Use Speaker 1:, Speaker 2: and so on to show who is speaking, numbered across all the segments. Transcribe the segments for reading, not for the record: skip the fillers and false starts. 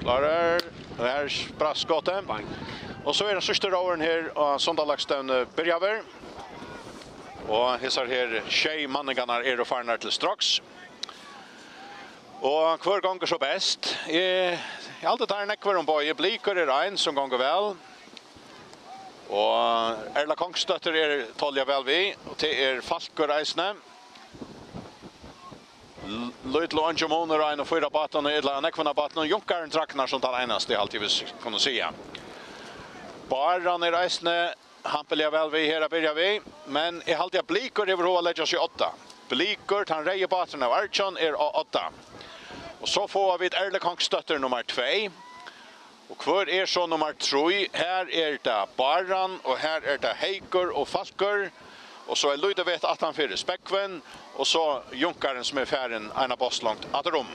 Speaker 1: Klarar. Här braskottet. Och så är den sista rowen här och Sondalagsstön börjar. Och hissar här tjej manningarna är och farnar till strax. Och kvar gånger så bäst. Jag alltid tar en ekvar om boy bliker är en som gånger väl. Och Erla Kongstötter är tolja väl vi och det är Falkor-reisne. Lutlo Angemoner och en och fyra baton eller nekvarna baton och Junkaren traknar som tar enast det alltid vi kunde säga. Bara när reisne hampeliga väl vi här börjar vi men är alltid att bliker över hur lägger sig 8. Bliker han rejer baton av Archon är 8. Och så får vi ett Erla Kongstötter nummer 2. Och kvar är så nummer 3. Här är det Baran och här är det Heikor och Falkor. Och så är Ludovet att han fyrir Späckven. Och så Junkaren som är färden ena boss långt att rum.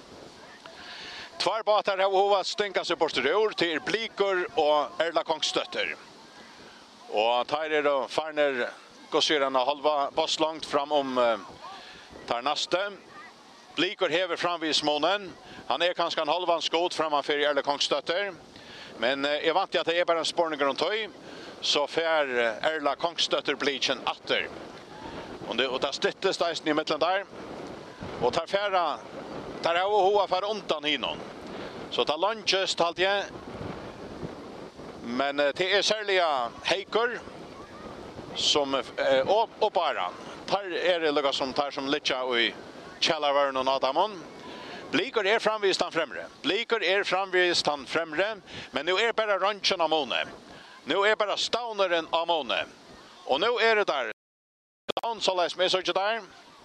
Speaker 1: Tvär batar har hova stänka sig bort till Bliker och Erla Kongstötter. Och tar är då farner gossyrarna halva boss långt fram om tar nästa. Bliker hever framvis månen. Han är kanske en halvan skot framför Erla Kongstötter. Men jag vant att det är bara en spårning runt höj. Så fär Erla Kongstötter bliken atter. Och det stöttes där i mitten där. Och tar färra tar jag och hoa för undan hinon. Så tar lunches allt jag. Men det är särliga Heikor som och bara tar är det lika som tar som litcha och i Källarvärn och Adamon. Bliker är framvist han främre. Bliker är framvist han främre. Men nu är bara ranchen av måne. Nu är bara stauneren av måne. Och nu är det där. Staun så läs med så där.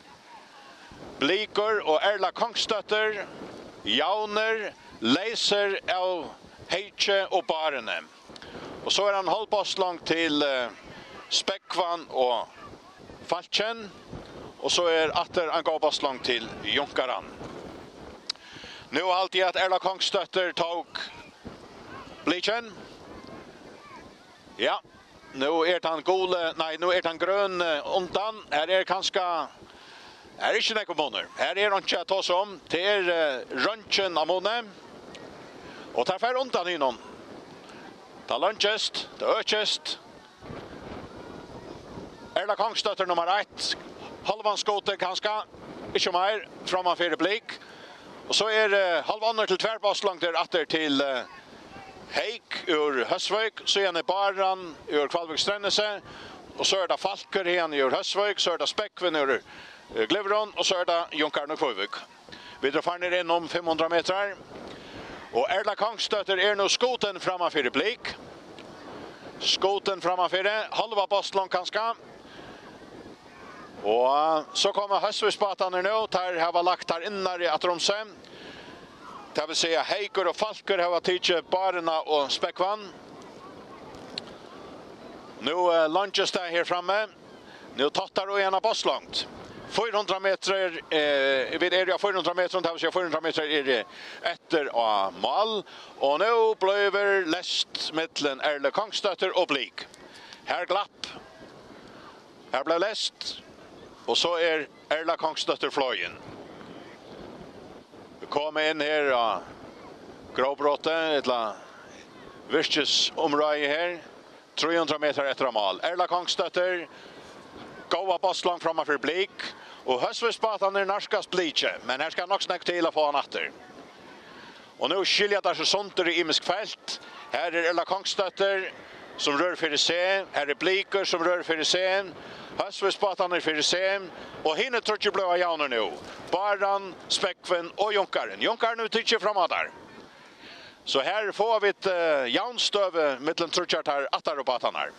Speaker 1: Bliker och Erla Kongstötter. Jauner. Läser av Heitje och Barene. Och så är han halvpass långt till Späckvan och Falchen. Och så är atter han går pass långt till Junkaran. Nu har alltid att Erla Kongstötter tog bliken. Ja, nu är han gole, nej nu är han grön undan. Här är kanske här är inte några månader. Här är inte att ta sig om. Det är röntgen av månaden. Och tar för undan innan. Ta lunchest, ta ökest. Erla Kongstötter nummer 1. Halvan skote kanske. Inte mer framför blik. Och så är halvan till tvärpass långt där åter till Heik ur Hösvik. Så är det Baran ur Kvalvik Stränese. Och så är det Falkor igen ur Hösvik. Så är det Späckven ur Gleveron. Och så är det Junkaren och Kvivik. Vi drar fram ner in om 500 meter. Och Erla Kongstötter är nu skoten framför blik. Skoten framför halva bastlång kanske. Och så kommer Hösviksbatan nu. Där har lagt här innan i Atromse. Det vill säga Heikor och Falkor har tidsit Barna och Späckvan. Nu lunches där här framme. Nu tattar och ena bastlångt. 400 meter vid area 400 meter och det vill säga 400 meter är det efter av mål. Och nu blöver läst mellan Erla Kongstötter och Blik. Här glapp. Här blev läst. Och så är Erla Kongstötter flöjen. Vi kommer in här och gråbrottet, ett virkes område här. 300 meter efter mål. Erla Kongstötter går pass långt framför Blik. Och Hösviksbatan är narskast Blikje. Men här ska nog snäcka till att få han åter. Och nu skiljer det sig sånt i imisk fält. Här är Erla Kongstötter som rör för sig. Här är Bliker som rör för sig. Hösviksbatan är för sig. Och hinner tror jag blåa jauner nu. Baran, Späckven och Junkaren. Junkaren nu tycker framåt där. Så här får vi ett jaunstöve mellan trutchart här attaropatan här.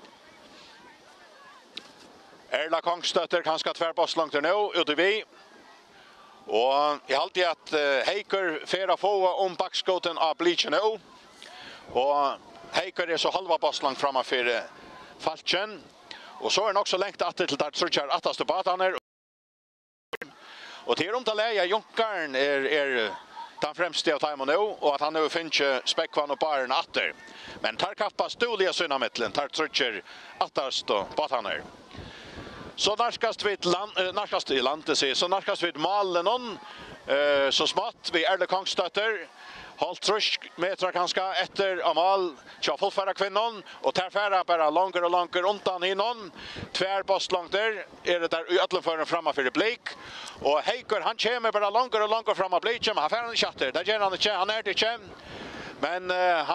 Speaker 1: Erla Kongstötter kanske tvärpass långt nu ute vi. Och jag alltid att Heikor färra få om backskoten av Bleachen nu. Och Heikor är så halva pass långt framför Falchen. Och så är den också längt att till där trutchar attaste bataner. Och till om att lägga Junkaren är den främste av timon nu och att han nu finns Späckvan och Baren atter. Men tar kappas dåliga synamitlen tar trutchar attaste bataner. Så narskast vid narskast i landet så narskast vid malen så smått vi Erla Kongstötter halvtrus meter kanske efter Amal tja fullfärra kvinnan och tar färra bara långt och långt undan hinnon. Tvär postlångt där är det där i ötlenfören framme för Blake och Heiker han kommer bara långt och långt framme Blake men han färrar chatter. Där ger han inte han är det inte. Men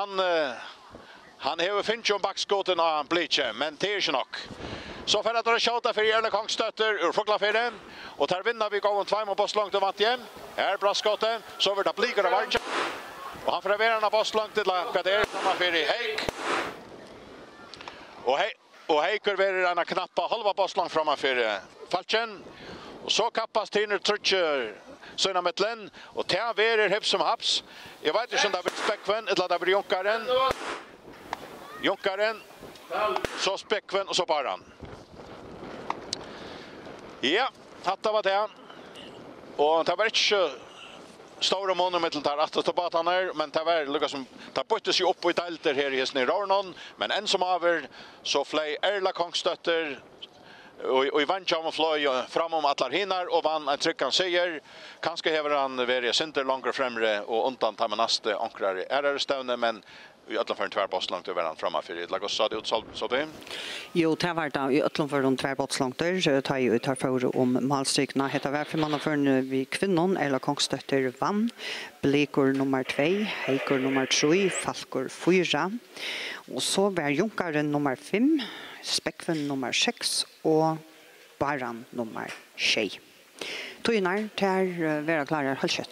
Speaker 1: han har finch om backskoten av Blake men det är inte nog. Så för att det skjuta för Erle Kongstötter ur Foglafjärden och tar vinner vi gången 2 mot postlångt och vant igen. Här bra skottet så vart det bliker av varje. Och han förleverar en postlångt till vad det är samma för Heik. Och Heiker verer en knappa halva postlångt framför Falchen. Och så kappas Tiner Trutcher såna mittlen och tar verer hipp som haps. Jag vet inte om det blir Späckven eller det blir Jonkaren. Jonkaren. Så Späckven och så Baran. Ja, hatta var det. Och det var inte stora monumentet där att ta bort han här, men det var lukka som det byttes ju upp i delter här i Hesney Rornon, men en som över så flöj Erle Kongstötter och i vann och flöj fram om atlar hinnar och vann en tryckan seger. Kanske hever han varit center långt främre och undan tar man nästa ankrar är stående, men i ötlenfören tvärbottslångt över han framför i Lagos sa det ut så det.
Speaker 2: Jo, det var da i ötlenfören tvärbottslångt där tar ju tar för om malstrykna heter var för man för vi kvinnan eller Kongstötter vann. Blekor nummer 2, Heikor nummer 3, Falkor 4. Och så var Jonkaren nummer 5, Späckven nummer 6 och Baran nummer 6. Toinar tar vara klara halvkött.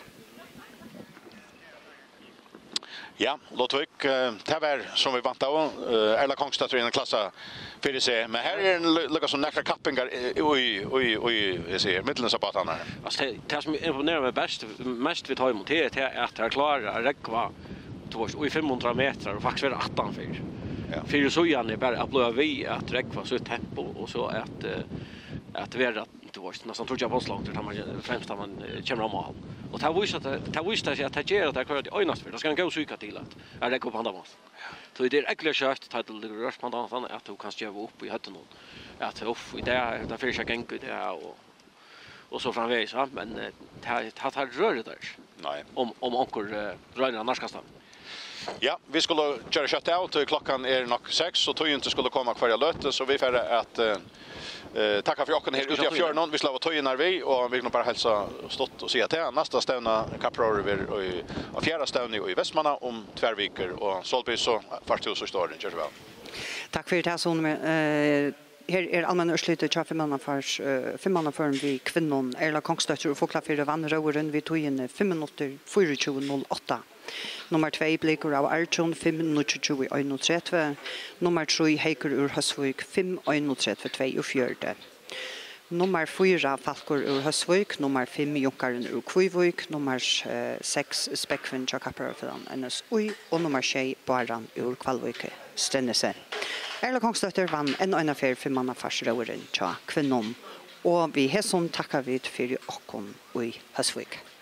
Speaker 1: Ja, Lottvik, det var som vi vant av, Erle Kongstötter i en klassa för sig. Men här är en lukka som näkra kappingar jag ser, mittlen så på att han är.
Speaker 3: Alltså, det som imponerar mig mest vi tar emot det är att jag klarar att räcka i 500 meter och faktiskt vara 18 för. Ja. För så gärna är bara att blöja vi att räcka så tempo och så att vara nästan tror jag på slångt där man främst när man kommer om mål. Och det visste sig att det ger att det kvar att öjnas för. Då ska han gå psyka till att räcka upp handen mot. Så det är äckligt kört att det rörs på handen att du kan stäva upp i hötten. Att i det för sig gäng det och så framvägs va, men det har rör det där.
Speaker 1: Nej.
Speaker 3: Om onkel rörna narskastan.
Speaker 1: Ja, vi skulle köra kött out. Klockan är nog 6 och tog inte skulle komma kvar löte så vi får att tacka för åken här ute i fjörnon. Vi slår tojen när vi och vi vill bara hälsa stått och säga till nästa stävna kapror i fjärde stävning i Västmanna om 2 veckor och Solby så farthus så står det kör väl.
Speaker 2: Tack för det som här är allmänna urslutet för mannafören vi kvinnan Erle Kongstötter och Foglafjärden vann råren vi tog in 5 minuter 24:08. Nummer 2 Blekor av Arjun 5:21. Nummer 3 Heiker ur Høsvik 5:31. Nummer 4 Falkor ur Høsvik, nummer 5 Jonkaren ur Kvivik, nummer 6 Späckven Jakapperfan NSOI och nummer 6 Baran ur Kvalvik Stennese. Erle Kongstötter vann en affär för mannafarsråren tja kvinnan och vi hesson tackar vi för åkon i Høsvik.